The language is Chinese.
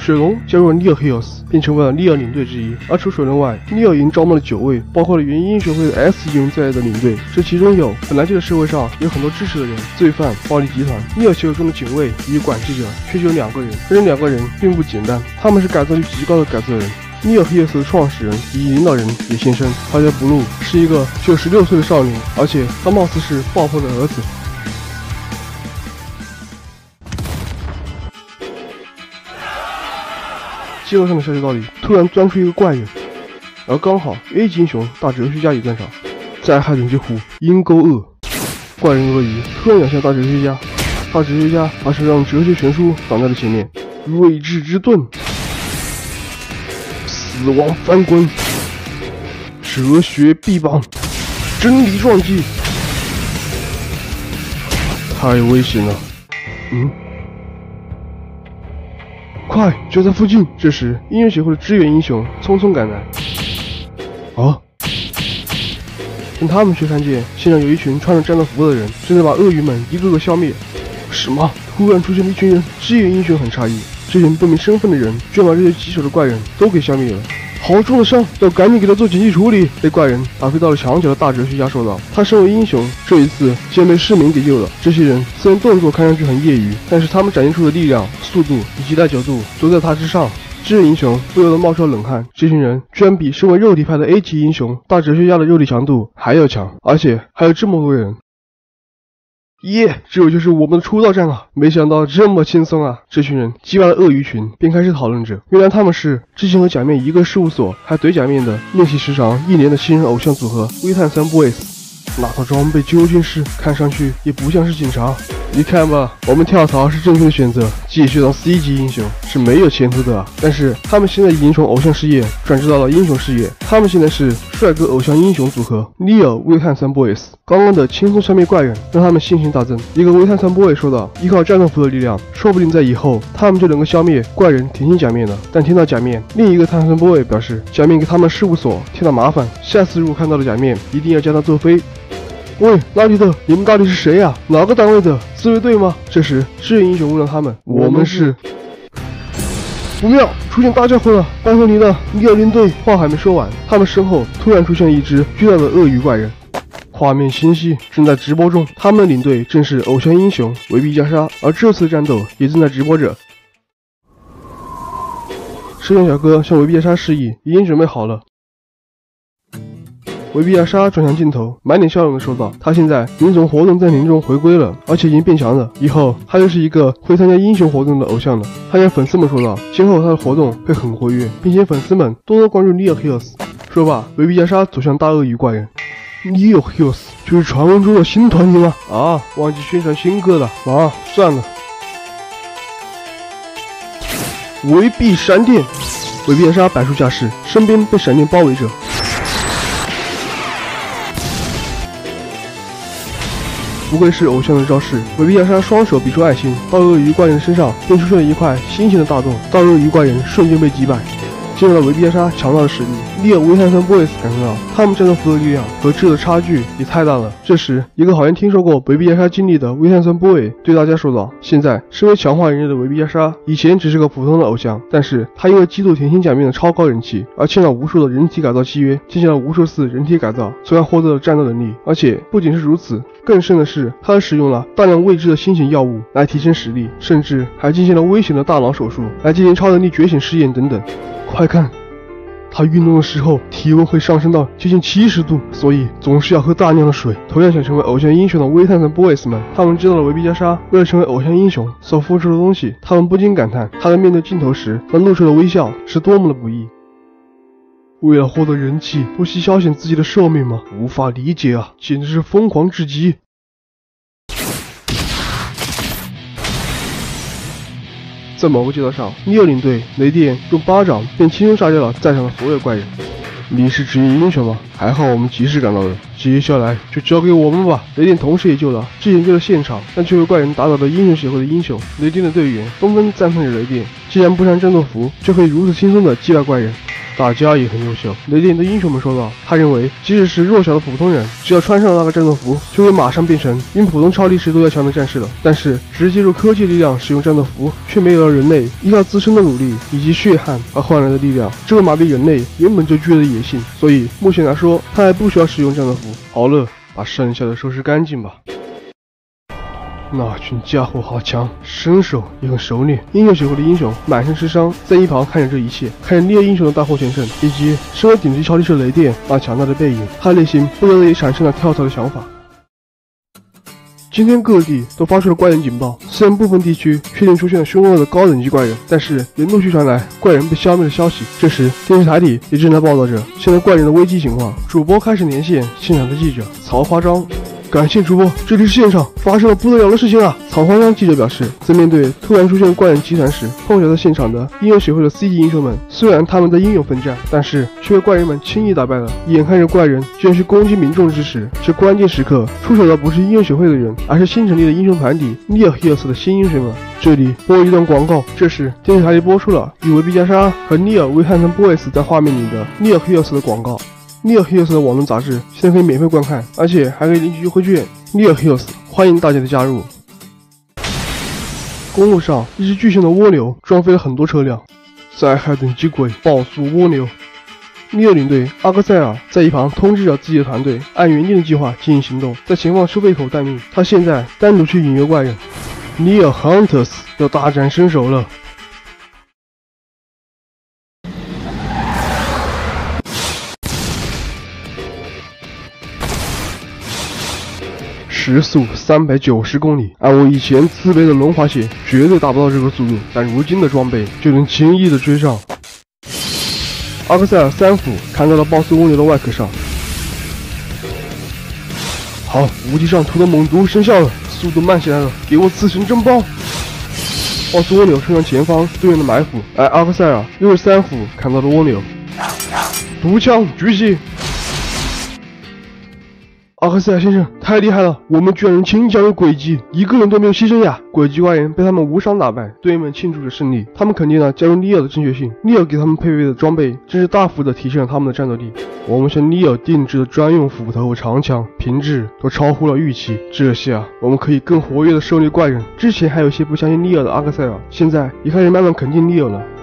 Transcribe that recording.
水龙加入了 Neo Heroes， 并成为了 Neo 领队之一。而除水龙外 ，Neo 已经招募了9位，包括了原英雄会的 S 级人在内的领队。这其中有本来就在社会上有很多支持的人，罪犯、暴力集团。Neo 协会中的警卫与管制者却只有2个人，这2个人并不简单，他们是改造率极高的改造人。Neo Heroes 的创始人以及领导人也现身，他叫 Blue， 是一个只有16岁的少年，而且他貌似是爆破的儿子。街道上的小街道里突然钻出一个怪人，而刚好 A 级英雄大哲学家也在场。灾害人之虎，阴沟恶，怪人鳄鱼突然咬向大哲学家，大哲学家把手上哲学全书挡在了前面。睿智之盾，死亡翻滚，哲学臂膀，真理撞击，太危险了。快，就在附近！这时，音乐协会的支援英雄匆匆赶来。但他们却看见现场有一群穿着战斗服的人，正在把鳄鱼们一个个消灭。什么？突然出现了一群人，支援英雄很诧异，这群不明身份的人居然把这些棘手的怪人都给消灭了。好重的伤，要赶紧给他做紧急处理。被怪人打飞到了墙角的大哲学家说道：“他身为英雄，这一次竟然被市民给救了。这些人虽然动作看上去很业余，但是他们展现出的力量、速度以及耐久度都在他之上。”支援英雄不由得冒出了冷汗，这群人居然比身为肉体派的 A 级英雄大哲学家的肉体强度还要强，而且还有这么多人。这就是我们的出道战啊！没想到这么轻松啊！这群人击败了鳄鱼群，便开始讨论着。原来他们是之前和假面一个事务所还怼假面的练习时长1年的新人偶像组合微炭3 boys。那套装备究竟是看上去也不像是警察。你看吧，我们跳槽是正确的选择，继续当 C 级英雄是没有前途的。但是他们现在已经从偶像事业转职到了英雄事业，他们现在是帅哥偶像英雄组合 Neo 微炭3 boys。刚刚的轻松消灭怪人让他们信心大增。一个微炭3 boy 说道：“依靠战斗服的力量，说不定在以后他们就能够消灭怪人，挺进假面了。”但听到假面，另一个炭3 boy 表示，假面给他们事务所添了麻烦，下次如果看到了假面，一定要将他揍飞。喂，拉里特，你们到底是谁呀？哪个单位的？自卫队吗？这时，支援英雄问了他们：“我们是。”不妙，出现大家伙了！拜托你了，Neo领队。话还没说完，他们身后突然出现了一只巨大的鳄鱼怪人。画面清晰，正在直播中。他们的领队正是偶像英雄维比加莎，而这次的战斗也正在直播着。摄像小哥向维比加莎示意，已经准备好了。维比亚莎转向镜头，满脸笑容地说道：“他现在已经从活动暂停中回归了，而且已经变强了。以后他就是一个会参加英雄活动的偶像了。”他向粉丝们说道：“今后他的活动会很活跃，并且粉丝们多多关注 Neo Heroes。”说罢，维比亚莎走向大鳄鱼怪人。Neo Heroes 就是传闻中的新团体吗？忘记宣传新歌了算了。维臂闪电，维比亚莎摆出架势，身边被闪电包围着。不愧是偶像的招式，维比亚莎双手比出爱心，大鳄鱼怪人身上便出现了一块新型的大洞，大鳄鱼怪人瞬间被击败。见到了维比亚莎强大的实力，Neo微炭3 boys 感受到他们战斗服的力量和这的差距也太大了。这时，一个好像听说过维比亚莎经历的微炭3 boy 对大家说道：“现在身为强化人类的维比亚莎，以前只是个普通的偶像，但是他因为激怒甜心假面的超高人气，而签了无数的人体改造契约，进行了无数次人体改造，从而获得了战斗能力。而且不仅是如此，更甚的是，他还使用了大量未知的新型药物来提升实力，甚至还进行了危险的大脑手术来进行超能力觉醒试验等等。快看，他运动的时候体温会上升到接近70度，所以总是要喝大量的水。同样想成为偶像英雄的微炭3 boys 们，他们知道了维比加莎为了成为偶像英雄所付出的东西，他们不禁感叹他在面对镜头时那露出的微笑是多么的不易。为了获得人气，不惜消遣自己的寿命吗？无法理解啊，简直是疯狂至极。在某个街道上，Neo领队雷电用巴掌便轻松杀掉了在场的所有怪人。你是职业英雄吗？还好我们及时赶到了，接下来就交给我们吧。雷电同时也救了之前救了现场但却被怪人打倒的英雄协会的英雄。雷电的队员纷纷赞叹着雷电，既然不穿战斗服就可以如此轻松的击败怪人。 大家也很优秀。雷电的英雄们说道，他认为即使是弱小的普通人，只要穿上了那个战斗服，就会马上变成比普通超力士都要强的战士了。但是只借助科技力量使用战斗服，却没有了人类依靠自身的努力以及血汗而换来的力量，这会麻痹人类原本就具有的野性。所以目前来说，他还不需要使用战斗服。好了，把剩下的收拾干净吧。那群家伙好强，身手也很熟练。英雄协会的英雄满身是伤，在一旁看着这一切，看着尼尔英雄的大获全胜，以及身为顶级超力士雷电那强大的背影，他内心不由得也产生了跳槽的想法。今天各地都发出了怪人警报，虽然部分地区确定出现了凶恶的高等级怪人，但是也陆续传来怪人被消灭的消息。这时电视台里也正在报道着现在怪人的危机情况，主播开始连线现场的记者曹花章。感谢主播，这里是现场，发生了不得了的事情啊！曹花章记者表示，在面对突然出现的怪人集团时，碰巧在现场的英雄协会的 C 级英雄们，虽然他们在英勇奋战，但是却被怪人们轻易打败了。眼看着怪人居然是攻击民众之时，这关键时刻出手的不是英雄协会的人，而是新成立的英雄团体 Neo Heroes 的新英雄们。这里播一段广告，这时电视台里播出了与维毕加莎和尼尔为汉森 Boys 在画面里的 Neo Heroes 的广告。Neo Heroes 的网络杂志现在可以免费观看，而且还可以领取优惠券。Neo Heroes 欢迎大家的加入。公路上，一只巨型的蜗牛撞飞了很多车辆，灾害等级鬼，暴速蜗牛。尼尔领队阿克塞尔在一旁通知着自己的团队，按原定的计划进行行动，在前方收费口待命。他现在单独去引诱怪人。尼尔 Hunters 要大展身手了。时速390公里，按我以前自备的龙滑鞋，绝对达不到这个速度，但如今的装备就能轻易的追上。阿克塞尔3斧砍到了暴速蜗牛的外壳上。好，无敌上图的猛毒生效了，速度慢下来了，给我刺神真包！暴速蜗牛冲向前方队员的埋伏，而阿克塞尔又是3斧砍到了蜗牛。毒枪举起！阿克塞尔先生太厉害了，我们居然能轻易将入诡计，一个人都没有牺牲呀！诡计怪人被他们无伤打败，队员们庆祝着胜利。他们肯定了加入尼尔的正确性，尼尔给他们配备的装备真是大幅的提升了他们的战斗力。我们向尼尔定制的专用斧头和长枪品质都超乎了预期，这下我们可以更活跃的狩猎怪人。之前还有些不相信尼尔的阿克塞尔，现在也开始慢慢肯定尼尔了。